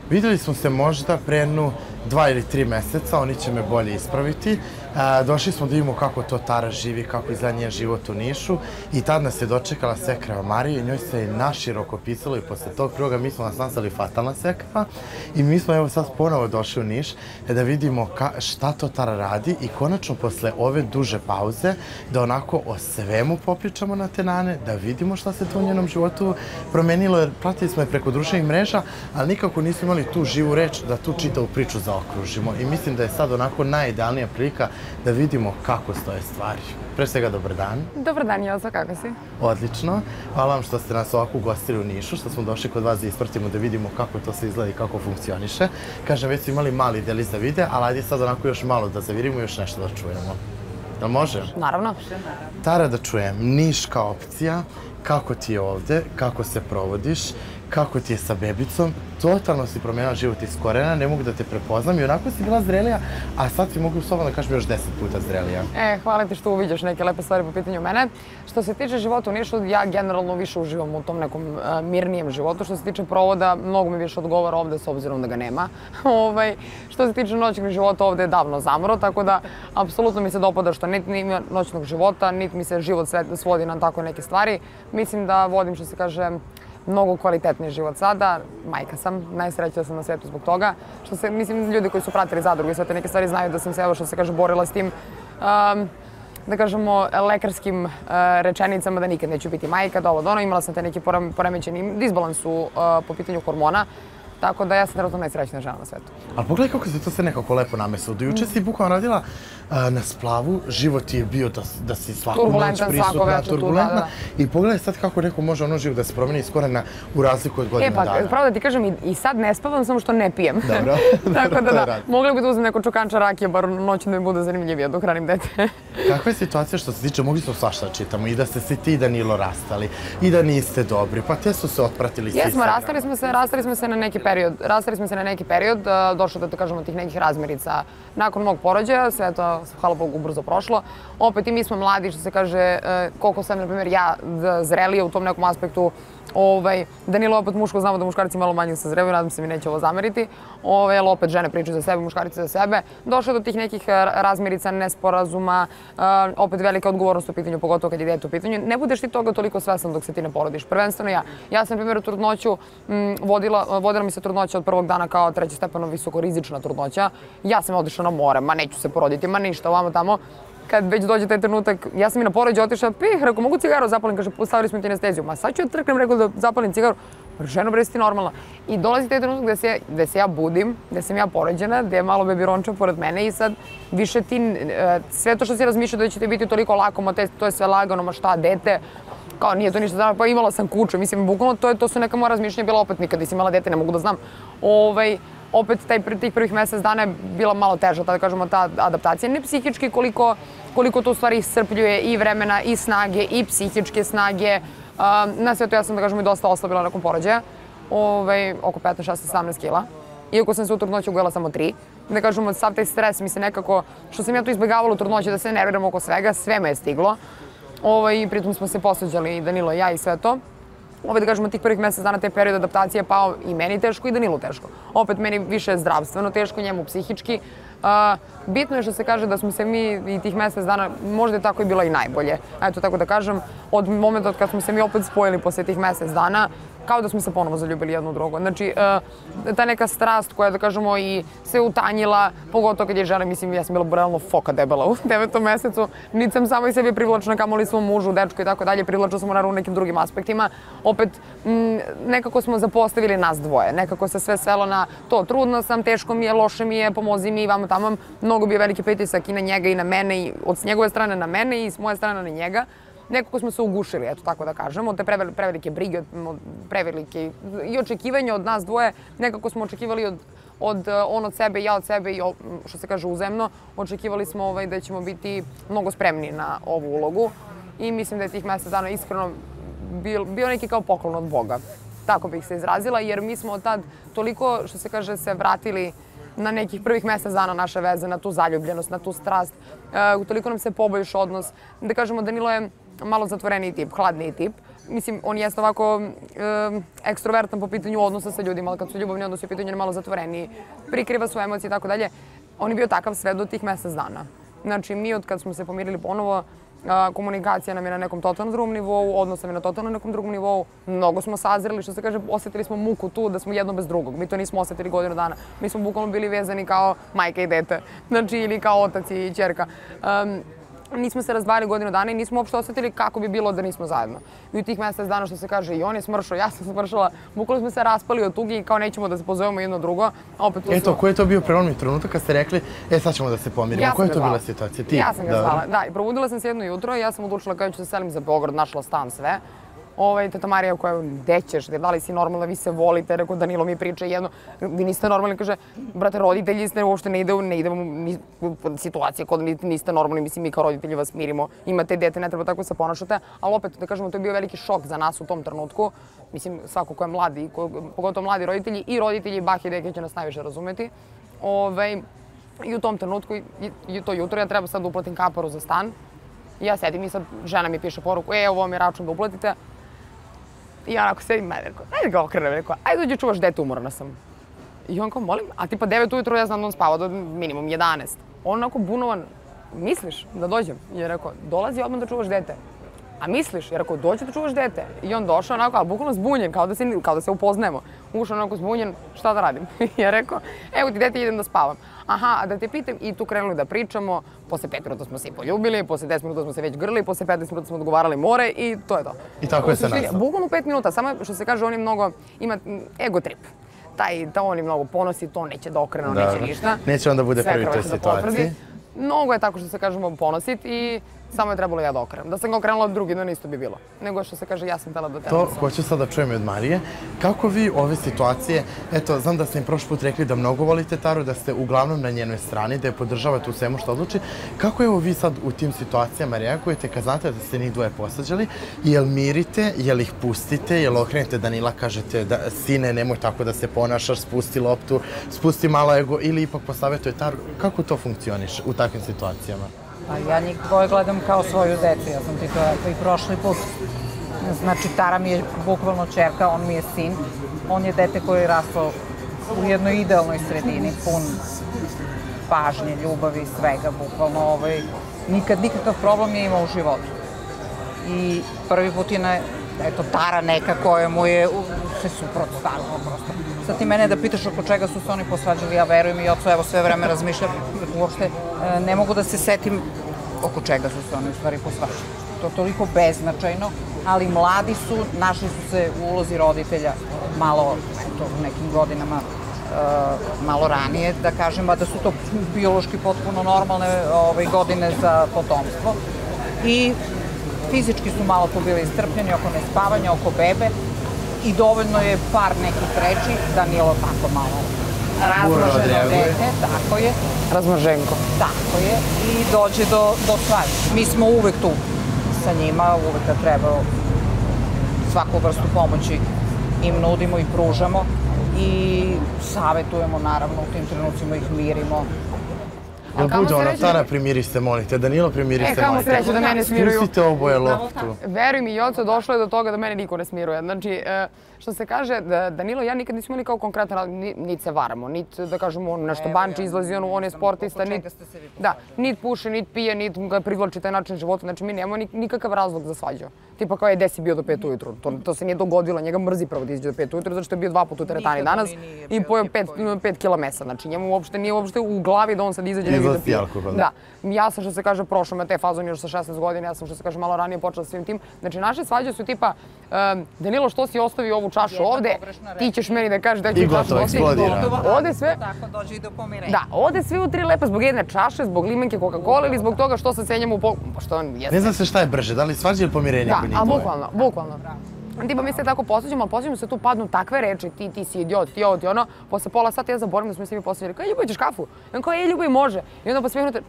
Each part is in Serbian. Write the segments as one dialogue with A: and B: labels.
A: Videli smo se možda pre jednu 2 ili 3 meseca, oni će me bolje ispraviti. Došli smo da vidimo kako to Tara živi, kako izgleda njen život u Nišu i tad nas je dočekala sekra Marije i njoj se naširoko pisalo i posle tog priloga mi smo nas nazvali Fatalna sekra i mi smo evo sad ponovo došli u Niš da vidimo šta to Tara radi i konačno posle ove duže pauze da onako o svemu popričamo na tenane, da vidimo šta se to u njenom životu promenilo jer pratili smo je preko društvenih mreža, ali nikako nismo imali tu živu reč da tu čitavu priču zaokružimo i mislim da je sad onako najidealnija prilika da vidimo kako stoje stvari. Pre svega, dobar dan.
B: Dobar dan, Jozo, kako si?
A: Odlično. Hvala vam što ste nas ovako ugostili u Nišu, što smo došli kod vas da ispratimo, da vidimo kako to se izgleda i kako funkcioniše. Kažem, već su imali mali delić da vide, ali ajde sad onako još malo da zavirimo i još nešto da čujemo. Da može?
B: Naravno.
A: Tara, da čujem, Niš kao opcija, kako ti je ovde, kako se provodiš, kako ti je sa bebicom, totalno si promenila život iz korena, ne mogu da te prepoznam i onako si bila zrelija, a sad si mogu slobodno da kažem još 10 puta zrelija.
B: Hvala ti što uviđaš neke lepe stvari po pitanju mene. Što se tiče života u Nišu, ja generalno više uživam u tom nekom mirnijem životu. Što se tiče provoda, mnogo mi više odgovara ovde s obzirom da ga nema. Što se tiče noćnog života, ovde je davno zamro, tako da apsolutno mi se dopada što niti ima noćnog života, niti mi se život svodi na tako neke stvari. Mislim da vodim, što se kaže, mnogo kvalitetniji život sada. Majka sam, najsrećnija sam na svetu zbog toga. Mislim, ljudi koji su pratili zadrugu i sve te neke stvari znaju da sam se, evo što se kaže, borila s tim, da kažemo, lekarskim rečenicama da nikad neću biti majka, da ovo da ono. Imala sam te neki poremećeni disbalans po pitanju hormona. Tako da ja sam trenutno najsrećnija žena na svetu.
A: Ali pogledaj kako se to sve nekako lepo namesilo. Do juče si bukvalno radila na splavu, život ti je bio da si svaku noć prisutna, turbulentna. I pogledaj sad kako neko može ono život da se promeni iz korena u razliku od godina dana.
B: Pravo da ti kažem, i sad ne spavam, samo što ne pijem.
A: Dobro.
B: Tako da, mogla bi da uzmem neko čukanča rakije, bar noćno da mi bude zanimljivija dok hranim dete.
A: Kakva je situacija što se tiče, mogli smo svašta da čitamo i da ste se ti i Danilo rastali i da niste dobri, pa te su se otpratili svi.
B: Jesmo, rastali smo se na neki period, došlo da kažemo tih nekih razmirica nakon mog porođaja, sve to, hvala Bogu, brzo prošlo. Opet i mi smo mladi, što se kaže, koliko sam, na primjer, ja zrelija u tom nekom aspektu. Danilo opet muško, znamo da muškarci malo manje sazrevaju, nadam se mi neće ovo zameriti, ali opet žene pričaju za sebe, muškarci za sebe. Došlo do tih nekih razmirica, nesporazuma, opet velika odgovornost u pitanju, pogotovo kad je dete u pitanju. Ne budeš ti toga toliko svesan dok se ti ne porodiš. Prvenstveno ja. Ja sam, na primjer, trudnoću vodila mi se trudnoća od prvog dana kao trećestepeno visokorizična trudnoća. Ja sam otišla na more, ma neću se poroditi, ma ništa, ovamo tamo. Kad već dođe taj trenutak, ja sam i na porođaju otišla, rekao, mogu cigaru zapalim, kaže, stavili smo ti anesteziju. Ma sad ću ja trknem, rekao da zapalim cigaru. Ženo, bre, si ti normalna. I dolazi taj trenutak gde se ja budim, gde sam ja porođena, gde je malo bebironča pored mene i sad više ti, sve to što si razmišljao da će ti biti toliko lako, ma to je sve lagano, ma šta, dete, kao nije to ništa, pa imala sam kuću, mislim, bukvalno to su neka moja razmišljanja bila opet nikad nisi imala dete, ne mogu da znam. Opet tih prvih mesec dana je bila malo teža, da kažemo, ta adaptacija. Ne psihički, koliko to u stvari iscrpljuje i vremena, i snage, i psihičke snage. Na sve to ja sam, da kažemo, i dosta oslabila nakon porođaja. Oko 15, 16, 17 kila. Iako sam se u trudnoći ugojila samo 3. Da kažemo, sav taj stres mi se nekako, što sam ja to izbjegavala u trudnoći, da se nerviram oko svega, sve me je stiglo. I pritom smo se posveđali, Danilo i ja i sve to. Da kažemo, tih prvih mesec dana taj period adaptacije je pao i meni teško i Danilu teško. Opet meni više zdravstveno teško, njemu psihički. Bitno je što se kaže da smo se mi i tih mesec dana, možda je tako i bilo i najbolje. Eto, tako da kažem, od momenta kad smo se mi opet spojili posle tih mesec dana, kao da smo se ponovo zaljubili jedno u drugo. Znači, ta neka strast koja, da kažemo, i se utanjila, pogotovo kad je žena, mislim, ja sam bila realno foka debela u 9. mesecu, niti sam samo i sebi privlačna, kamoli svom mužu, dečku i tako dalje, privlačna sam naravno u nekim drugim aspektima. Opet, nekako smo zapostavili nas dvoje, nekako se sve svelo na to, trudna sam, teško mi je, loše mi je, pomozi mi, vamo tamo, mnogo bio veliki pritisak i na njega i na mene, i od njegove strane na mene i s moje strane na njega. Nekako smo se ugušili, eto tako da kažemo, od te prevelike brige, prevelike i očekivanja od nas dvoje, nekako smo očekivali on od sebe i ja od sebe i, što se kaže, uzemno, očekivali smo da ćemo biti mnogo spremni na ovu ulogu i mislim da je tih mesec dana iskreno bio neki kao poklon od Boga. Tako bih se izrazila, jer mi smo od tad toliko, što se kaže, se vratili na nekih prvih mesec dana naše veze, na tu zaljubljenost, na tu strast. Toliko nam se poboljša odnos. Da kažemo, Danilo je malo zatvoreniji tip, hladniji tip. Mislim, on jeste ovako ekstrovertan po pitanju odnosa sa ljudima, ali kad su ljubavni odnosi u pitanju, on je malo zatvoreniji, prikriva svoje emocije i tako dalje. On je bio takav sve do tih mesec dana. Znači, mi od kad smo se pomirili ponovo, komunikacija nam je na nekom totalno drugom nivou, odnos nam je na totalno nekom drugom nivou. Mnogo smo sazreli, što se kaže, osjetili smo muku tu da smo jedno bez drugog. Mi to nismo osjetili godinu dana. Mi smo bukvalno bili vezani kao majka i dete, znači ili kao otac i ćerka. Nismo se razdvajali godinu dana i nismo uopšte osjetili kako bi bilo da nismo zajedno. I u tih mesec dana, što se kaže, i on je smršao, ja sam smršala, bukvalno smo se raspali od tugi i kao nećemo da se pozovemo jedno drugo, a opet tu
A: Eto, koji je to bio prelomni trenutak kad ste rekli, sad ćemo da se pomirimo? Koja je to bila situacija? Ti?
B: Ja sam ga zvala, da. I probudila sam se jedno jutro i ja sam odlučila kada ću se selim za Beograd, našla stan, sve. Teta Marija koja, gde ćeš, da li si normalna, vi se volite, rekao Danilo mi priča jedno, vi niste normalni, kaže, brate, roditelji ste, uopšte ne idemo situacija kod niste normalni, mislim, mi kao roditelji vas mirimo, imate dete, ne treba tako se ponašate, ali opet, da kažemo, to je bio veliki šok za nas u tom trenutku, mislim, svako ko je mladi, pogotovo mladi roditelji i roditelji bake i deke će nas najviše razumeti. I u tom trenutku, i to jutro, ja treba sad da uplatim kaparu za stan. I ja sedim i sad žena mi piše poruku, ovo mi je račun da uplatite. I ja onako sedim, rekao, ajde ga okrenem, rekao, ajde dođi čuvaš dete, umorna sam. I on kao, molim, a tipa 9 ujutro ja znam da on spava do minimum 11. On onako bunovan, misliš da dođem? I je rekao, dolazi odmah da čuvaš dete. A misliš? Je rekao, dođi da čuvaš dete. I on došao onako, ali bukvalno zbunjen, kao da se upoznajemo. Ušao onako zbunjen, šta da radim? I je rekao, evo ti dete, idem da spavam. Aha, a da te pitam, i tu krenuli da pričamo, posle 5 minuta smo se i poljubili, posle 10 minuta smo se već grlili, posle 15 minuta smo odgovarali more i to je to.
A: I tako je se nastao.
B: Bukvalno 5 minuta, samo što se kaže, on je mnogo, ima ego trip. On je mnogo ponosi, to neće da okrene, neće ništa.
A: Neće onda bude prvi u toj situaciji.
B: Mnogo je tako što se kažemo ponosit i samo je trebalo ja da okrenem. Da sam ga okrenula drugi, no isto bi bilo. Nego što se kaže, ja sam htjela da te
A: to hoću sad da čujem i od Marije. Kako vi ove situacije, eto, znam da ste im prošli put rekli da mnogo volite Taru, da ste uglavnom na njenoj strani, da je podržavate u svemu što odluči. Kako evo vi sad u tim situacijama reagujete kad znate da ste njih dvoje posađali? Jel mirite, jel ih pustite, jel okrenete Danila, kažete da sine nemoj tako da se ponašaš, spusti loptu, spusti malo ego ili ipak posavetuje Taru? Kako to funkcioniše u takvim situacijama?
C: Ja njih dvoje gledam kao svoju decu, ja sam ti to rekla i prošli put. Znači, Tara mi je bukvalno ćerka, on mi je sin. On je dete koji je rastao u jednoj idealnoj sredini, pun pažnje, ljubavi, svega, bukvalno. Nikad nikakav problem nije imao u životu. I prvi put je Tara neka koja mu je se suprotstavila prosto. Sad ti mene da pitaš oko čega su se oni posvađali, ja verujem i oco, evo sve vreme razmišljam, uopšte ne mogu da se setim oko čega su se oni u stvari posvađali. To je toliko beznačajno, ali mladi su, našli su se u ulozi roditelja malo, u nekim godinama, malo ranije, da kažem, a da su to biološki potpuno normalne godine za potomstvo. I fizički su malo tu bili istrpljeni oko nespavanja, oko bebe i dovoljno je par nekih reči, Danilo tako malo razmaženo dete, tako je.
B: Razmaženko.
C: Tako je i dođe do svađe. Mi smo uvek tu sa njima, uvek da treba svaku vrstu pomoći im nudimo i pružamo i savetujemo, naravno, u tim trenucima ih mirimo.
A: Jel bude ono, Tara primiri se, molite, Danilo primiri se, molite.
B: Kamo sreće da mene smiruju.
A: Spustite oboje loptu.
B: Veruj mi, Joco, došlo je do toga da mene niko ne smiruje. Znači, što se kaže, Danilo, ja nikad nismo imali kao konkretan, niti se varamo, niti da kažemo on nešto banči, izlazi on je sportista, niti puše, niti pije, niti ga privlači taj način života. Znači, mi nemamo nikakav razlog za svađu. Tipa kao je gde si bio do 5 ujutru. To se nije dogodilo, njega mrzi prvo da iđe do 5 ujutru, zato što je bio 2 puta u teretani danas i pojeo 5 kila mesa. Znači, njemu uopšte nije u glavi da on sad izađe negdje da pije. Da. Ja sam, što se kaže, prošla me te fazon još sa 16 godina, ja sam, što se kaže, malo ranije počela sa svim tim. Znači, naše svađe su tipa, Danilo, što si ostavio ovu čašu ovde, ti ćeš meni da kažeš da ću čašu ostaviti. Ode sve.
C: Tako dođe i do pomirenja.
B: Da, ode sve u 3 lepa zbog jedne čaše, zbog limenke Coca-Cola ili zbog toga što se senjamo u što on jeste.
A: Ne zna se šta je brže, da li svađa ili pomirenje?
B: Da, ali bukvalno. Tipa mi se tako posveđamo, ali posveđamo se tu padnu takve reči, ti si idiot, ti ovo, ti ono. Posle pola sata ja zaboravim da smo se mi posveđali. Kao, Ljubav, ćeš kafu? I on kao, Ljubav, može. I onda posle minuta, ček,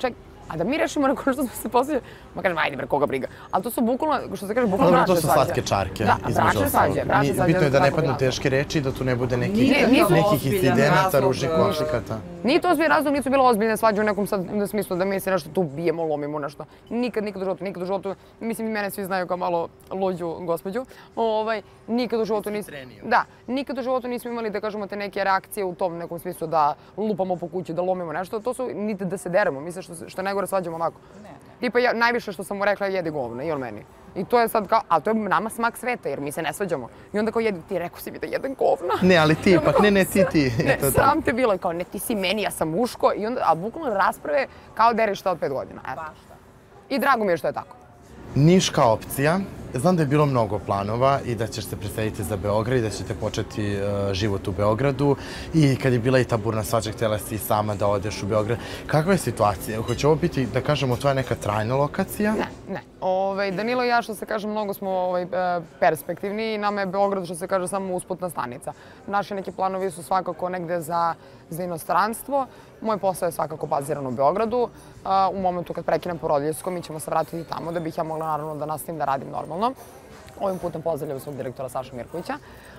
B: A da mi rešimo nakon što smo se posvađali, ma kažem, ajde bre, koga briga. Ali to su bukvalno, što se kaže, bukvalno bračne svađe.
A: To su slatke čarke,
B: između ostalog.
A: Bitno je da ne padnu teške reči, da tu ne bude nekih incidenata, ružnih konflikata.
B: Nije to ozbiljan razlog, nisu bilo ozbiljne svađe u nekom sad smislu da mi se nešto tu bijemo, lomimo nešto. Nikad u životu, mislim i mene svi znaju kao malo luđu gospođu, nikad u životu nismo... Da, nikad u životu nismo imali, da kažemo, te neke reakcije u tom nekom smislu da lupamo po kući, da lomimo nešto. To su niti da se deremo, mislim što najgore svađamo ovako. Tipa, najviše što sam mu rekla je jedi govna i on meni. I to je sad kao, ali to je nama smak sveta jer mi se ne svađamo. I onda kao jedi, ti rekao si mi da jedem govna.
A: Ne, ali ti ipak, ne, ti.
B: Ne, sram te bilo. I kao, ne, ti si meni, ja sam muško. I onda, a bukvalno rasprave kao derišta od 5 godina. I drago mi je što je tako.
A: Niška opcija. Znam da je bilo mnogo planova i da ćeš se preseliti za Beograd i da ćete početi život u Beogradu. I kad je bila i ta burna svađa, htjela si i sama da odeš u Beograd. Kakva je situacija? Hoće ovo biti, da kažemo, tvoja neka trajna lokacija?
B: Ne. Danilo i ja, što se kaže, mnogo smo perspektivni i nama je Beograd, što se kaže, samo usputna stanica. Naši neki planovi su svakako negde za inostranstvo. Moj posao je svakako baziran u Beogradu. U momentu kad prekinem porodiljsko, mi ćemo se vratiti tamo da bih ja mogla naravno da nastavim da radim normalno. Ovim putem pozdravljam svog direktora Saša Mirkovića.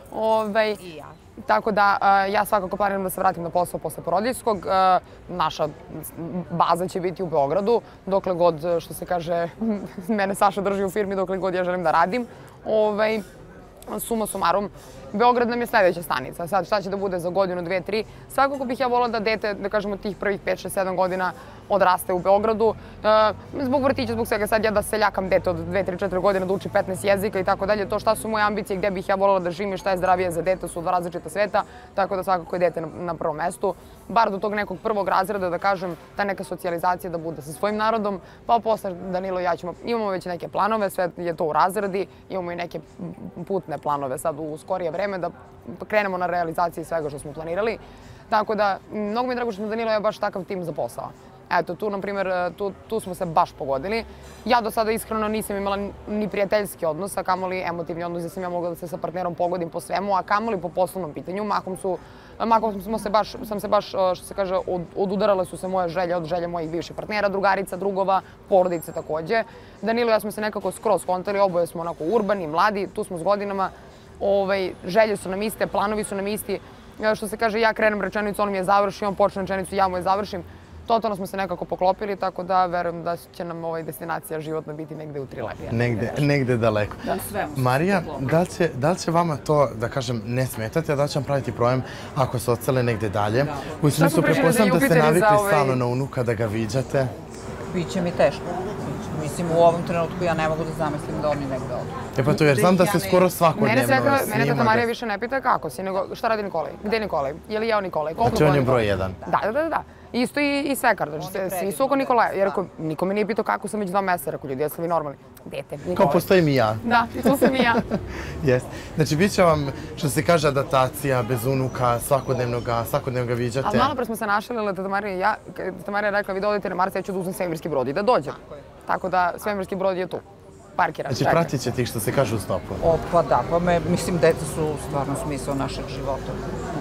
C: I ja.
B: Tako da ja svakako planiram da se vratim na posao posle porodiljskog. Naša baza će biti u Beogradu, dokle god, što se kaže, mene Saša drži u firmi, dokle god ja želim da radim. Suma sumarum, Beograd nam je sledeća stanica. Sad šta će da bude za godinu, 2, 3. Svakako bih ja volila da dete, da kažemo, tih prvih 5, 6, 7 godina odraste u Beogradu. Zbog vrtića, zbog svega, sad ja da seljakam dete od 2, 3, 4 godine, da uči 15 jezika i tako dalje. To šta su moje ambicije, gde bih ja volila da živim i šta je zdravije za dete, su dva različita sveta. Tako da svakako je dete na prvom mestu. Bar do tog nekog prvog razreda, da kažem, ta neka socijalizacija da bude sa svojim narodom. Pa posle Danilo i ja imamo već neke planove, sve je to u razradi. Imamo i neke putne planove sad u skorije vreme da krenemo na realizaciji svega što smo planirali. Tako da, mnogo mi je drago što smo Danilo i ja baš takav tim za posao. Eto, tu, na primjer, tu smo se baš pogodili. Ja do sada iskreno nisam imala ni prijateljski odnos, a kamoli emotivni odnos gdje sam ja mogla da se sa partnerom pogodim po svemu, a kamoli po poslovnom pitanju. Mahom sam se baš, što se kaže, odudarale su se moje želje od želje mojih bivših partnera, drugarica, drugova, porodice takođe. Danilo i ja smo se nekako skroz kontali, oboje smo onako urbani, mladi, tu smo s godinama. Želje su nam iste, planovi su nam isti. Što se kaže, ja krenem rečenicu, on mi je završi, on počne rečenicu, ja mu je završim. Totalno smo se nekako poklopili, tako da verujem da će nam destinacija životna biti negde u Trilepija.
A: Negde daleko. Marija, da li će vama to, da kažem, ne smetati, a da li će vam praviti problem ako se odsele negde dalje? U smislu, pretpostavljam da ste navikli stalno na unuka, da ga viđate.
C: Biće mi teško. Mislim, u ovom trenutku ja ne mogu da zamislim da oni negde odu.
A: E pa to jer znam da se skoro svakodnevno snima.
B: Mene tata Marija više ne pita kako si, nego šta radi Nikolaj? Gde je Nikolaj? Je li jeo Nikolaj?
A: Znači on je broj 1.
B: Da. Isto i Svekar, znači svi su oko Nikolaja. Jer niko me nije pitao kako sam već 2 meseca, rekao ljudi, jesu li vi normalni? Dete, Nikolaj.
A: Kao postojim i ja.
B: Da, tu sam i ja.
A: Jeste. Znači bit će vam, što se kaže, adaptacija bez unuka, svakodnevno ga viđate.
B: Ali malo pre smo se našalile, tata Marija i ja, tata Marija je rekla vi da odete na Mars, ja ću da uzmem svemirski brod i da dođem. Tako da svemirski brod je tu. Parkiran.
A: Znači pratit će tih, što se kaže, u stopu.
C: Pa da, mislim, deca su stvarno smisao našeg života.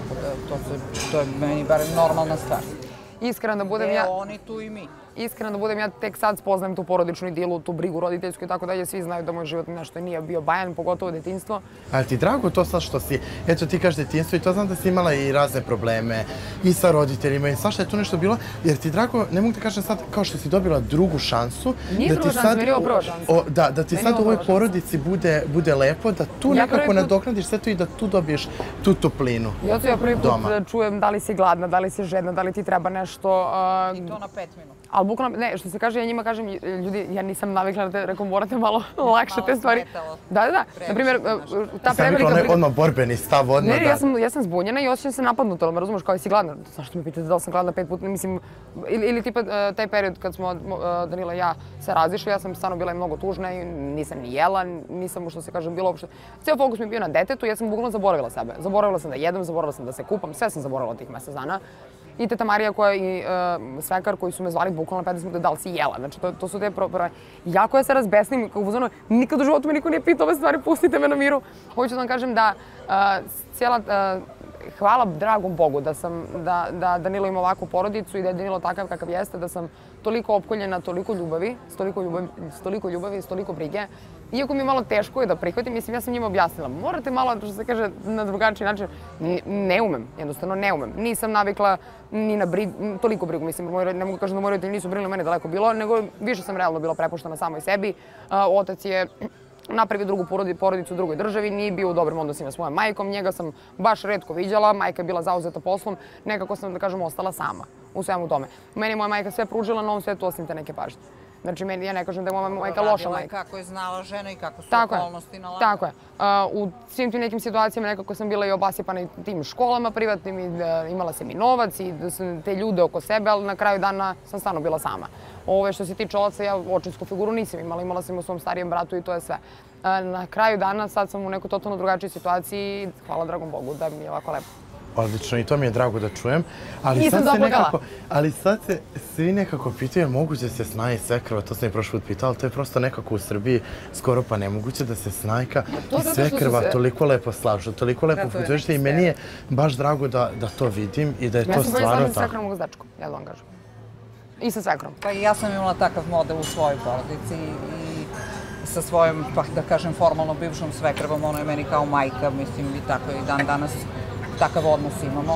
C: To je meni barem normalna stvar.
B: Iskreno da budem ja...
C: Oni tu i mi.
B: Iskreno da budem, ja tek sad spoznajem tu porodičnu idilu, tu brigu roditeljsku i tako dalje. Svi znaju da moj život nešto nije bio bajan, pogotovo detinjstvo.
A: Ali ti drago to sad što si, eto ti kažeš detinjstvo i to znam da si imala i razne probleme i sa roditeljima i svašta je tu nešto bilo, jer ti drago, ne mogu da kažem sad, kao što si dobila drugu šansu.
B: Nije druga šansa, meni je ovo prva šansa.
A: Da ti sad u ovoj porodici bude lepo, da tu nekako nadoknadiš sve to i da tu dobiješ tu toplinu.
B: Ja prvi put čujem da li si gladna, da li si žedna, da li ti treba nešto.
C: I to na 5 minuta.
B: Ali bukvalno, ne, što se kaže, ja njima kažem, ljudi, ja nisam navikla da te, rekao, morate malo lakše te stvari. Da. Naprimjer, ta prevelika...
A: Sam odmah borbeni stav, odmah da...
B: Ne, ja sam zbunjena i osjećam se napadnuto, ali me razumeš, kao i si gladna. Zašto me pitate da li sam gladna 5 puta, mislim... Ili tipa taj period kad smo Danila i ja se razišli, ja sam stvarno bila i mnogo tužna i nisam ni jela, nisam, što se kažem, bilo uopšte... Cijel fokus mi je bio na detetu i ja sam bukvalno zaboravila sebe. Zaboravila sam da jedem, zaboravila sam da se kupam, sve sam zaboravila tih mesec dana. I teta Marija i Svekar koji su me zvali bukvalno 15 minuta da li si jela. Znači, to su te prve... Ja koja se razbesnim, kako uzmano, nikad u životu me niko nije pitao ove stvari, pustite me na miru. Hoću da vam kažem da cijela hvala dragom Bogu da Danilo ima ovakvu porodicu i da je Danilo takav kakav jeste, da sam toliko opkoljena, toliko ljubavi, s toliko ljubavi i s toliko brige. Iako mi je malo teško je da prihvatim, mislim, ja sam njima objasnila, morate malo, što se kaže, na drugačiji način. Ne umem, jednostavno ne umem. Nisam navikla ni na toliko brigu, mislim, ne mogu kažem da moji roditelji nisu brinuli o meni daleko bilo, nego više sam realno bila prepuštena samoj sebi. Otac je napravio drugu porodicu u drugoj državi, nije bio u dobrim odnosima s mojom majkom, njega sam baš retko viđala, majka je bila zauzeta poslom, nekako sam, da kažem, ostala sama u svemu tome. Meni je moja majka sve pružila na ovom svetu osim te neke pažnje. Znači, ja ne kažem da je moja majka loša majka.
C: Kako je znala žena i kako su okolnosti nalazile.
B: Tako je. U svim tim nekim situacijama nekako sam bila i obasipana i tim školama privatnim, imala sam i novac i te ljude oko sebe, ali na kraju dana sam stvarno bila sama. Što se tiče oca, ja očinsku figuru nisam imala, imala sam u svom starijem bratu i to je sve. Na kraju dana sad sam u nekoj totalno drugačijoj situaciji i hvala dragom Bogu da mi je ovako lepo.
A: Odlično, i to mi je drago da čujem.
B: Nisam doplakala.
A: Ali sad se svi nekako pitaju, moguće da se snaje svekrva, to sam i prošli put pitala, ali to je prosto nekako u Srbiji skoro pa nemoguće da se snajka i svekrva toliko lepo slažu, toliko lepo funkcioniše i meni je baš drago da to vidim i da je to stvarno tako.
B: Ja sam sa svekrom mogu značku, ja da vam kažem. I sa svekrom.
C: Pa i ja sam imala takav model u svojoj porodici i sa svojom, pa da kažem, formalno bivšom svekrvom, ono je meni kao majka, mislim i tako i dan danas takav odnos imamo.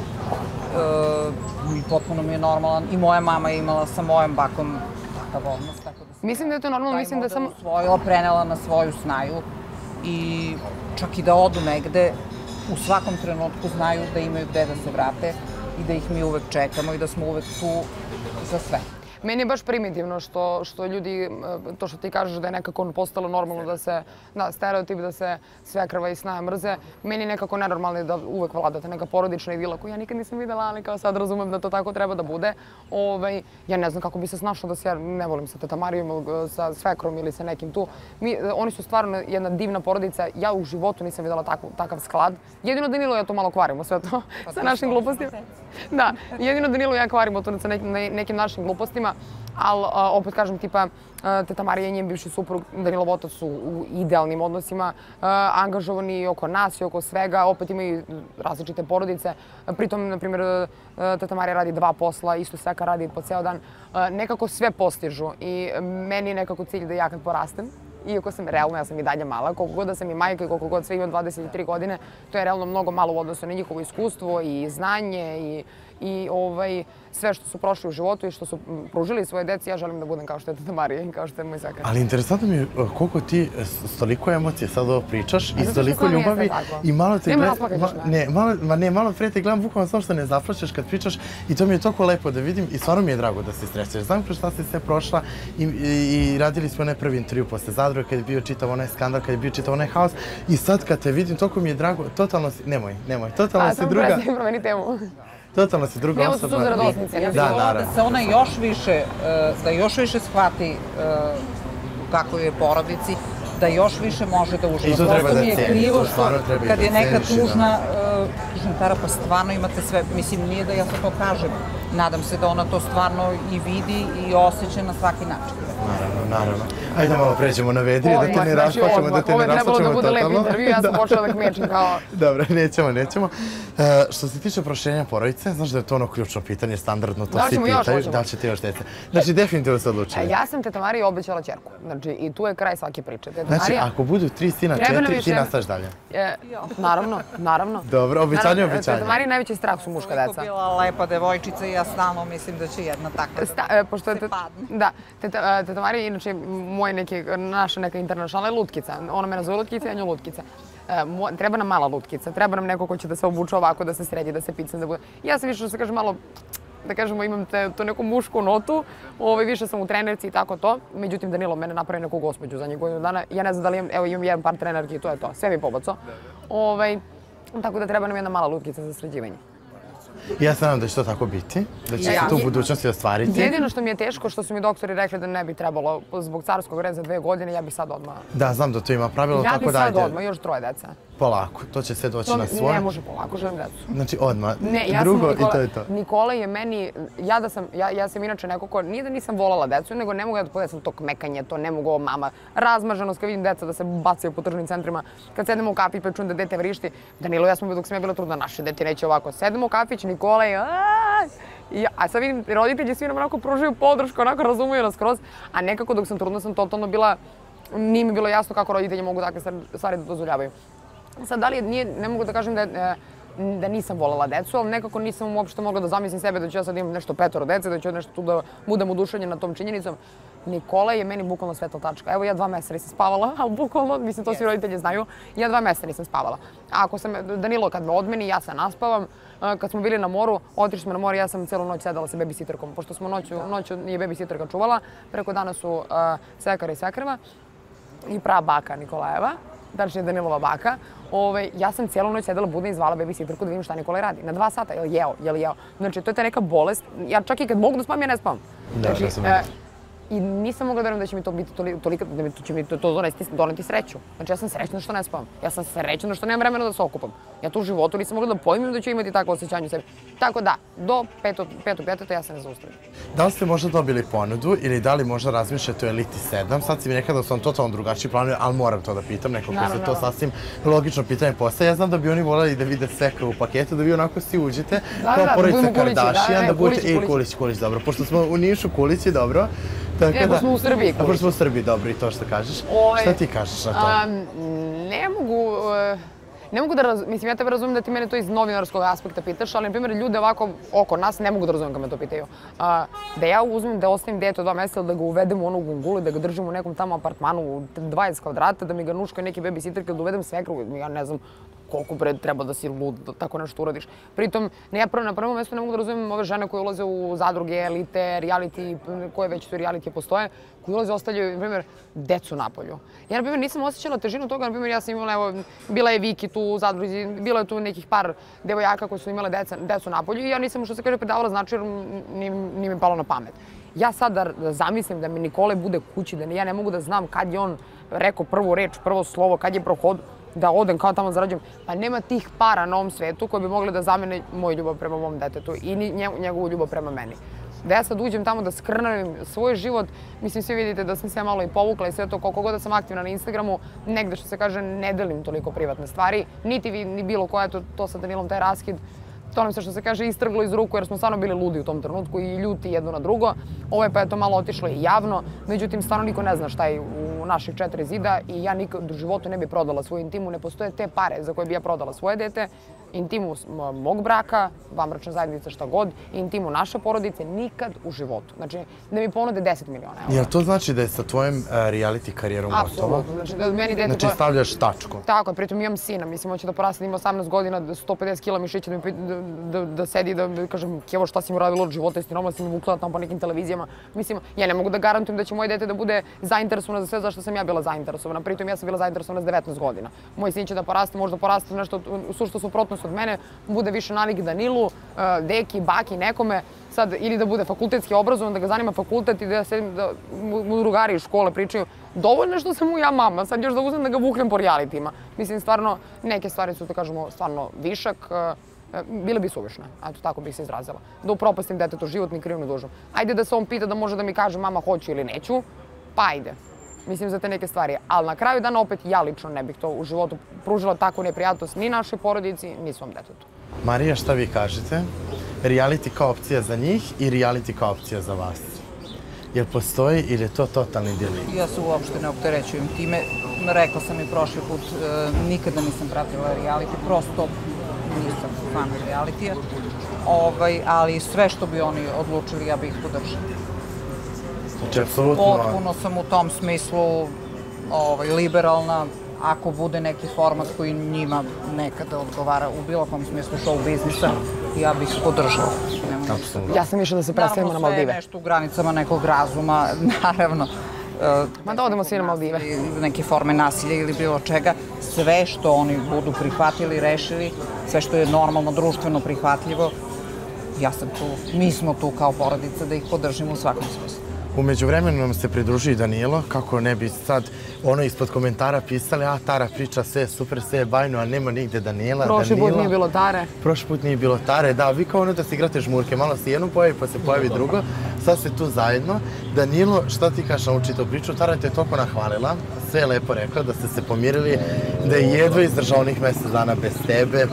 C: I potpuno mi je normalan. I moja mama je imala sa mojom bakom takav odnos.
B: Mislim da je to normalno, mislim da sam...
C: Usvojila, prenela na svoju snaju i čak i da odu negde, u svakom trenutku znaju da imaju gde da se vrate i da ih mi uvek čekamo i da smo uvek tu za sve.
B: Meni je baš primitivno što ljudi, to što ti kažeš da je nekako postalo normalno da se, da, stereotip da se svekrva i snaja mrze, meni je nekako nenormalno da uvek vladate neka porodična idila koju ja nikad nisam videla, ali kao sad razumem da to tako treba da bude. Ja ne znam kako bi se snašla da se ja ne volim sa teta Marijom, sa svekrom ili sa nekim tu. Oni su stvarno jedna divna porodica, ja u životu nisam videla takav sklad. Jedino Danilo ja to malo kvarimo sve to sa našim glupostima. Da, jedino Danilo ja kvarimo to sa nekim našim glupostima. Ali, opet kažem, tipa, teta Marija i njen bivši suprug, Danilov otac su u idealnim odnosima, angažovani oko nas i oko svega, opet imaju različite porodice. Pritom, na primjer, teta Marija radi 2 posla, isto sveka radi po ceo dan. Nekako sve postižu i meni je nekako cilj da ja kad porastem, iako sam realno, ja sam i dalje mala, koliko god da sam i majka i koliko god sve imam 23 godine, to je realno mnogo malo u odnosu na njihovo iskustvo i znanje i sve što su prošli u životu i što su pružili svoje deci, ja želim da budem kao što je teta Marija i kao što je moj svekar.
A: Ali interesantno mi je koliko ti toliko emocije sad ovo pričaš i toliko ljubavi i malo te gledam, malo pre te gledam bukvalno samo što ne zaplačeš kad pričaš i to mi je toliko lepo da vidim i stvarno mi je drago da se srećeš. Znam kroz šta si sve prošla i radili smo onaj prvi intervju posle Zadruge kad je bio čitav onaj skandal, kad je bio čitav onaj haos i sad kad te vidim toliko mi je drago, totalno si, nemoj, totalno si druga.
B: Samo promeni temu.
A: Totalno si druga osoba.
B: Nemo su radosnice.
C: Ja bih volila da se ona još više shvati kako je porodici, da još više može da uživa.
A: I to treba da
C: mi je krivo što kad je neka tužna, Tara, pa stvarno imate sve, mislim, nije da ja sad to kažem, nadam se da ona to stvarno i vidi i osjeća na svaki način.
A: Naravno. Ajde da malo pređemo na vedrije, da te ne raspačemo, da te ne raspačemo totalno.
B: Ovo je trebalo da bude lep intervju, ja sam počela da kmečim kao...
A: Dobro, nećemo. Što se tiče proširenja porodice, znaš da je to ono ključno pitanje, standardno, to svi pitaju. Da li ćete još dece? Znači, definitivno se odlučili.
B: Ja sam teta Mariji obećala ćerku. Znači, i tu je kraj svake priče.
A: Znači, ako budu 3 sina, 4, ti nastaviš dalje.
B: Naravno.
A: Dobro, obećanje.
B: Teta Mariji najveći strah su muška deca.
C: Toliko bila lepa devojčica i ja stalno mislim da će jedna takva se padne.
B: Da, teta Marija, inače, naša neka interna šala je lutkica. Ona me nazove lutkica, ja nju lutkica. Treba nam mala lutkica, treba nam neko ko će da se obuče ovako, da se sredi, da se picne, da bude... Ja sam više, što se kaže, malo, da kažemo, imam to neku mušku notu, više sam u trenerci i tako to. Međutim, Danilo mene napravi neku gospođu za njih godinu dana. Ja ne znam da li imam jedan par trenerki i to je to. Sve mi pobacao. Tako da treba nam jedna mala lutkica za sređivanje.
A: Ja se nadam da će to tako biti, da će se to u budućnosti ostvariti.
B: Jedino što mi je teško, što su mi doktori rekli da ne bi trebalo zbog carskog reda za 2 godine, ja bih sad odmah...
A: Da, znam da to ima pravilo, tako da...
B: Ja bih sad odmah, još 3 deca.
A: polako, to će sve doći na svoje.
B: Ne može polako, želim decu.
A: Znači odmah,
B: Ne, ja
A: drugo
B: sam
A: i to je to.
B: Nikola je meni, ja sam inače neko ko, nije da nisam volala decu, nego ne mogu ja da podesam to kmekanje, to ne mogu ovo mama, razmaženost, kad vidim deca da se bacaju po tržnim centrima, kad sedemo u kafić pa čujem da dete vrišti, Danilo, ja smo dok sam ja bila trudna, naše dete neće ovako, sedemo u kafić, Nikola je a sad vidim, roditelji svi nam onako pružaju podršku, onako razumuju nas skroz, a nekako dok sam trudna sam totalno bila, nije mi bilo jasno kako roditelji mogu takve stvari da dozvoljavaju. Sad, da li ne mogu da kažem da nisam voljela decu, ali nekako nisam uopšte mogla da zamislim sebe da ću ja sad imam nešto 5 dece, da ću nešto tu da budem oduševljena tom činjenicom. Nikola je meni bukvalno svetla tačka. Evo, ja 2 meseca nisam spavala, ali bukvalno, mislim, to svi roditelji znaju, ja 2 meseca nisam spavala. Ako sam, Danilo kad me odmeni, ja se naspavam. Kad smo bili na moru, otišli smo na more, ja sam celu noć sedala sa babysitterkom, pošto smo noću nije babysitterka čuvala, preko dana su svekar i svekrva i prava baka Nikolajeva, tačnije Danilova baka. Ja sam cijelu noć sedela budna i zvala babysitterku da vidim šta Nikolaj radi. Na 2 sata, jel jeo. Znači, to je ta neka bolest. Ja čak i kad mogu da spavam, ja ne spavam. I nisam mogla da verujem da će mi to biti toliko, da će mi to doneti sreću. Znači, ja sam srećna što ne spavam. Ja sam srećna što nemam vremena da se okupam. Ja to u životu nisam mogla da pojmim da ću imati takvo osjećanje u sebi. Tako da, do 5. djeteta ja se ne zaustavim.
A: Da li ste možda dobili ponudu ili da li možda razmišljate o Eliti 7? Sad si mi rekao da su vam totalno drugačiji planovi, ali moram to da pitam, neko koji se to sasvim logično pitanje postaje. Ja znam da bi oni voljeli da vide svekra u paketu, da vi onako svi uđete kao porodica Kardashian, da budete Kulić, dobro. Pošto smo u Nišu, Kulići, dobro.
B: Pošto smo u Srbiji.
A: Pošto smo u Srbiji, dobro, i to što kažeš. Šta ti kažeš na to?
B: Ne mogu da mislim, ja tebe razumijem da ti mene to iz novinarskog aspekta pitaš, ali, na primjer, ljude ovako oko nas ne mogu da razumijem kad me to pitaju. Da ja uzmem, da ostavim dete od 2 mjeseca, da ga uvedem u onu gungulu, da ga držim u nekom tamo apartmanu u 20 kvadrata, da mi ga nuškaju neki babysitterke, da uvedem svekru, ja ne znam koliko treba da si lud da tako nešto uradiš. Pritom, na prvom mjestu ne mogu da razumijem ove žene koje ulaze u zadruge, elite, reality, koje već tu reality postoje, koji ulaze i ostavljaju, na primjer, decu napolju. Ja, na primjer, nisam osjećala težinu toga, na primjer, ja sam imala, evo, bila je Viki tu u zadruzi, bilo je tu nekih par devojaka koji su imale decu napolju i ja nisam, što se kaže, predavala znači jer nije mi palo na pamet. Ja sad da zamislim da mi Nikole bude kući, da ja ne mogu da znam kad je on rekao prvu reč, prvo slovo, kad je prohod, da odem kao tamo zarađujem, pa nema tih para na ovom svetu koji bi mogli da zamene moju ljubav prema mom detetu i njegovu ljubav prema meni. Da ja sad uđem tamo da skrnavim svoj život, mislim, svi vidite da sam se malo i povukla i sve to, koliko god da sam aktivna na Instagramu, negde što se kaže ne delim toliko privatne stvari, niti vi, ni bilo koja, to sa Danilom taj raskid, to nam se što se kaže istrglo iz ruku jer smo stvarno bili ludi u tom trenutku i ljuti jedno na drugo. Ovo je pa je to malo otišlo i javno, međutim stvarno niko ne zna šta je u naših 4 zida i ja nikad u životu ne bi prodala svoju intimu, ne postoje te pare za koje bi ja prodala svoje dete, intimu mog braka, vanbračna zajednica šta god, intimu naše porodice, nikad u životu. Znači da mi ponude 10 miliona eura.
A: Jel to znači da je sa tvojim reality karijerom gotova?
B: Apsolutno. Znači
A: stavljaš tačku?
B: Tako je, pritom imam sina, mislim, hoće da poraste, ima 18 godina, 150 kila mišića, da sedi i da kažem, Kevo, šta si mi uradila od života, jesi ti normalno si mi vukla tamo po nekim televizijama. Mislim, ja ne mogu da garantujem da će moje dete da bude zainteresovano za sve zašto sam ja bila zainteresovana. Pritom ja sam bila zainteresovana s 19 godina. Moj sin će da poraste, možda poraste nešto sušto suprotnost od mene, bude više nalik Danilu, deki, baki, nekome, sad ili da bude fakultetski obrazovan, da ga zanima fakultet i da mu drugari iz škole pričaju dovoljno što sam mu ja mama, sad još da uzem da ga vuknem po realitima. Mislim, stvarno, neke stvari su, da kažemo, stvarno višak, bile bi suvišne, eto tako bih se izrazila. Da upropastim detetu život ni kriv ni dužan. Ajde da se on pita da može da mi kaže mama hoću ili neću, pa ajde. Mislim za te neke stvari, ali na kraju dana opet ja lično ne bih to u životu pružila takvu neprijatnost ni našoj porodici, ni svom detetu.
A: Marija, šta vi kažete? Reality kao opcija za njih i reality kao opcija za vas? Jel postoji ili je to totalni deliri?
C: Ja se uopšte ne opterećujem time. Rekla sam i prošli put, nikada nisam pratila reality, prosto nisam fan realitija. Ali sve što bi oni odlučili, ja bih ih podržala.
A: Znači, apsolutno...
C: Potpuno sam u tom smislu liberalna. Ako bude neki format koji njima nekada odgovara u bilo kom smislu show biznisa, ja bih podržala.
B: Ja sam išla da se predstavimo na Maldive.
C: Naravno, sve je nešto u granicama nekog razuma, naravno.
B: Ma da odemo svi na Maldive.
C: Neke forme nasilja ili bilo čega. Sve što oni budu prihvatili, rešili, sve što je normalno, društveno prihvatljivo, ja sam tu, mi smo tu kao porodica da ih podržimo u svakom smislu.
A: U međuvremenu nam se pridružio i Danilo, kako ne bi sad ono ispod komentara pisali, a Tara priča sve super, sve je bajno, a nema nigde Danila.
B: Prošli put nije bilo Tare.
A: Prošli put nije bilo Tare, da, vi kao ono da se igrate žmurke, malo se jedno pojavi pa se pojavi drugo, sad ste tu zajedno. Danilo, šta ti kažeš na učito priču? Tara te je toliko nahvalila, sve je lepo rekla, da ste se pomirili, da je jedva izdržao onih mjesec dana bez tebe,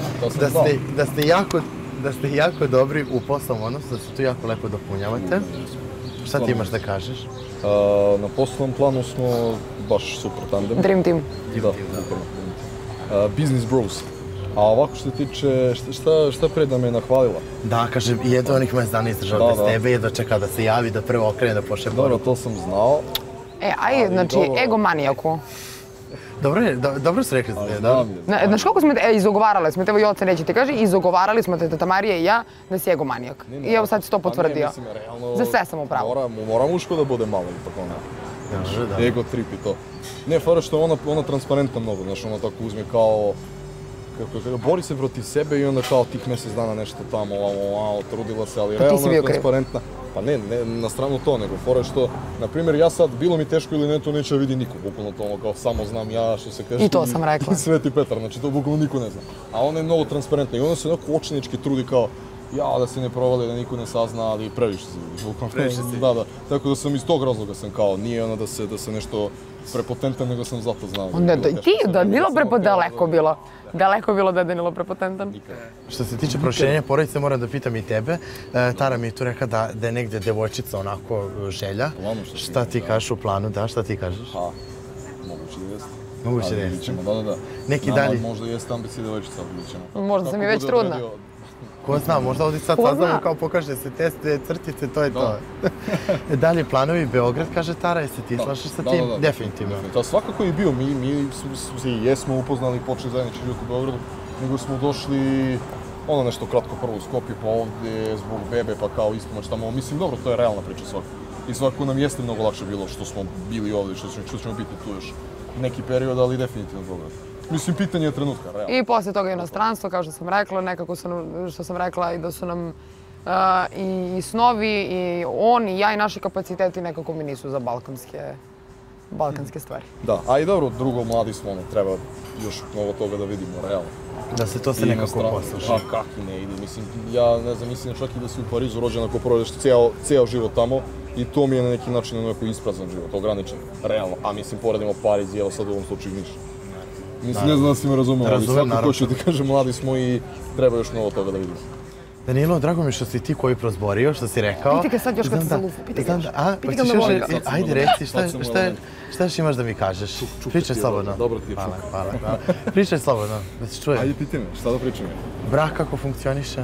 A: da ste jako dobri u poslovnom odnosu, da se tu jako lepo dopunjavate. Šta ti imaš da kažeš?
D: Na poslovnom planu smo baš super tandem.
B: Dream team.
D: Da, bukvalno. Business bros. A ovako što se tiče, šta pre da me nahvalila?
A: Da, kaže, jedva onih mjesec dana izdržao bez tebe, jedva čeka da se javi, da prvo okrene da pošle
D: Dobro, to sam znao.
B: Znači, egomanijaku.
A: Dobro su rekli ste,
D: da?
B: Znaš koliko smo te izogovarali smo, evo i oca neće ti kaže, izogovarali smo te, teta Marija i ja, da si egomanijak. I evo sad si to potvrdio. Za sve sam upravo.
D: Mora muško da bude malo ipak ono. Ego trip i to. Ne, fora što je ona transparentna mnogo, znaš, ona tako uzme kao, bori se protiv sebe i onda kao tih mjesec dana nešto tamo, trudila se, ali realno je transparentna. Pa ne, na stranu to, nego fora što, na primjer, ja sad, bilo mi teško ili ne, to neće vidi niko, bukvalno to ono kao samo znam ja, što se kaže.
B: I to sam rekla.
D: Sveti Petar, znači to bukvalno niko ne zna. A ona je mnogo transparentna i ona se onako očinički trudi kao, da se ne provali, da niko ne sazna, ali previše si.
A: Previše si.
D: Da. Tako da sam iz tog razloga sam kao, nije ona da se nešto prepotentan, nego sam zato znao.
B: Ti je Danilo daleko bilo. Daleko bilo da je Danilo prepotentan.
A: Što se tiče proširenja porodice, moram da pitam i tebe. Tara mi je tu rekla da je negdje devojčica onako želja. Šta ti kažeš u planu, da? Šta ti kažeš?
D: Moguće da jeste.
A: Moguće da jeste.
D: Da.
A: Neki dalje.
D: Možda jeste ambicija devojčica, vidjet ćemo.
B: Možda sam i već trudna.
A: Ko zna, možda ovdje sad saznamo kao pokaže se test, crtice, to je to. Dalje planovi Beograd, kaže Tara, jesi ti slažeš sa tim? Definitivno.
D: Da, svakako je bio, mi se i jesmo upoznali i počeli zajednički život u Beogradu, nego smo došli ono nešto kratko prvo u Skopje, pa ovdje zbog bebe, pa kao ispomoć tamo. Mislim, dobro, to je realna priča svakako. I svakako nam jeste mnogo lakše bilo što smo bili ovdje, što ćemo biti tu još neki period, ali definitivno Beograd. Mislim, pitanje je trenutka, realno.
B: I poslije toga inostranstvo, kao što sam rekla, nekako što sam rekla i da su nam i snovi, i on, i ja, i naši kapaciteti nekako mi nisu za balkanske stvari.
D: Da, a i dobro, drugo, mladi smo, treba još mnogo toga da vidimo, realno.
A: Da se to se nekako posluša.
D: Pa kakvi ne ide, mislim, ja ne znam, mislim čak i da si u Parizu rođen ako provedeš ceo život tamo i to mi je na neki način onako isprazan život, ograničen, realno. A mislim, poredimo Pariz i evo sad u ovom slučaju Niš. Mislim, ne znam da si me razumeo, ali svako hoću ti kažem, mladi smo i treba još mnogo toga da vidimo.
A: Danilo, drago mi što si ti koji prozborio, što si rekao.
B: Piti ga sad još kad se zalufu, piti ga još.
A: Piti ga me voli. Ajde, reci, šta još imaš da mi kažeš? Pričaj slobodno.
D: Dobro ti je čuk.
A: Hvala. Pričaj slobodno, da se čuje.
D: Ajde, piti me, šta da pričam?
A: Brak kako funkcioniše?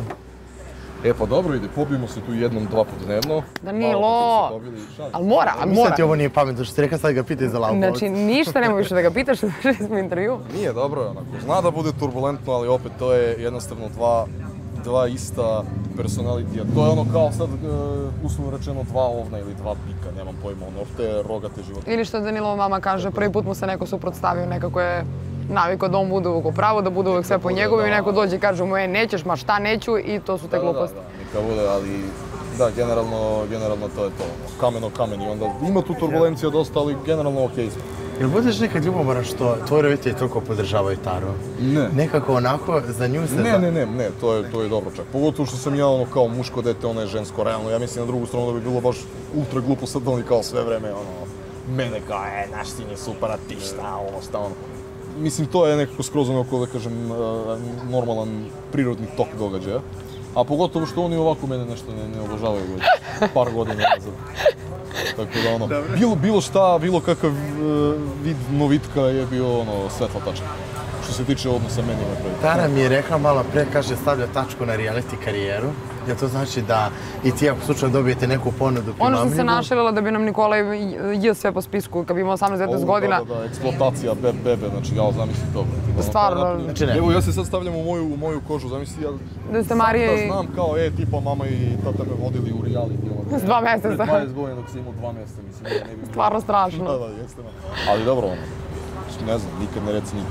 D: Pa dobro ide, pobijemo se tu jednom, dva put dnevno.
B: Danilo, ali mora.
A: Mislim ti ovo nije pametno što si rekao, sad ga pitaj za laubovac.
B: Znači, ništa nema više da ga pitaš, završili smo intervju.
D: Nije, dobro je onako. Zna da bude turbulentno, ali opet to je jednostavno dva ista personalitija. To je ono kao sad, uslovno rečeno, dva ovna ili dva bika, nemam pojma, ono, te rogate životinje.
B: Ili što Danilova mama kaže, prvi put mu se neko suprotstavio, nekako je navikao da on bude uvijek u pravu, da bude uvijek sve po njegovu i neko dođe i kaže mu nećeš, ma šta neću i to su te gluposti.
D: Da, neka bude, ali da, generalno to je to, kamen i onda ima tu turbulencija dosta, ali generalno okej smo.
A: Jel budeš nekad ljubomoran što tvoji roditelji toliko podržavaju Taru?
D: Ne.
A: Nekako onako za nju se...
D: Ne, to je dobro čak. Pogotovo što sam ja ono kao muško dete, ona je žensko, realno. Ja mislim na drugu stranu da bi bilo baš ultra glupo sad da oni kao sve vreme, ono, mene kao, naš sin je super, a ti šta ono. Mislim, to je nekako skroz onako, da kažem, normalan, prirodni tok događaja. A pogotovo što oni ovako mene nešto ne obožavaju već par godina nazad. Tako da ono, bilo šta, bilo kakav vid novitka je bio ono, svetla tačka. Što se tiče odnosa meni i napravi.
A: Tara mi je rekla malo pre, kaže, stavlja tačku na reality karijeru. Jer to znači da i ti ako slučajno dobijete neku ponudu
B: Ono što se našalila da bi nam Nikola je sve po spisku, kad bi imao 18-19 godina.
D: Da, eksploatacija bebe, znači ja zamisli to.
B: Stvarno.
D: Evo ja se sad stavljam u moju kožu, zamisli ja
B: da ste Marija
D: i... znam kao, tipa mama i tata me vodili u reality.
B: S 2 mjeseca.
D: 20 godina dok si imao 2 mjeseca, mislim, ne bi...
B: Stvarno strašno.
D: Da, jeste. Ali dobro, ne znam, nikad ne reci nikad.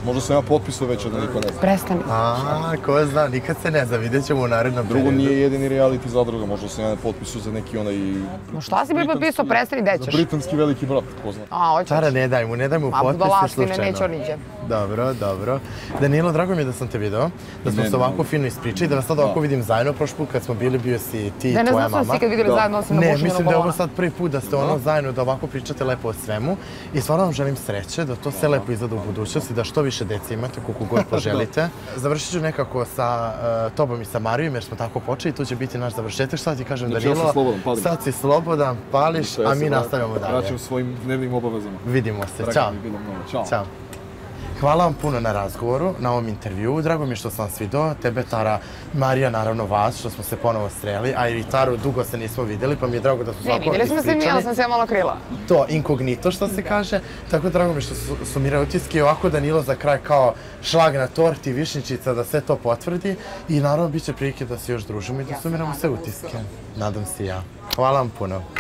D: Možda sam ja potpisao već, da niko ne zna.
B: Prestani.
A: Ko zna, nikad se ne zna, vidjet ćemo u narednom periodu.
D: Drugo, nije jedini reality zadruga, možda sam ja potpisao za neki onaj...
B: Ma šta si bi potpisao, prestani, gde ćeš?
D: Za britanski veliki brat, ko zna.
B: Hoćeš.
A: Tara, ne daj mu potpis slučajno.
B: Neće on niđe.
A: Dobro. Danilo, drago mi je da sam te video, da smo se ovako fino ispričali, da vas sad ovako vidim zajedno. Prošli put kad smo bili, bio si ti i tvoja mama.
B: Ne znam smo se ikad vidjeli zajedno, osim na bušenju balona.
A: Ne, mislim da je ovo sad prvi put da ste zajedno, da ovako pričate lepo o svemu. I stvarno vam želim sreće, da to sve lepo izgleda u budućnosti, da što više dece imate, koliko god poželite. Završit ću nekako sa tobom i sa Marijom, jer smo tako počeli, tu će biti naš završetak. Šta ti kažem, Danilo? Sad si slobodan, pališ, a mi nastavljamo dalje.
D: Vraćam svojim dnevnim obavezama.
A: Vidimo se, čao. Hvala vam puno na razgovoru, na ovom intervjuu. Drago mi je što sam vas vidio. Tebe, Tara, Marija, naravno vas, što smo se ponovo sreli, a i Taru dugo se nismo vidjeli, pa mi je drago da su svako ispričali.
B: Vidjeli smo se, ja sam se malo krila.
A: To, inkognito što se kaže. Tako drago mi je što su sumirali utiske i ovako Danilo za kraj kao šlag na torti, višnjičica da sve to potvrdi. I naravno bit će prilike da se još družimo i da sumiramo sve utiske. Nadam se ja. Hvala vam puno.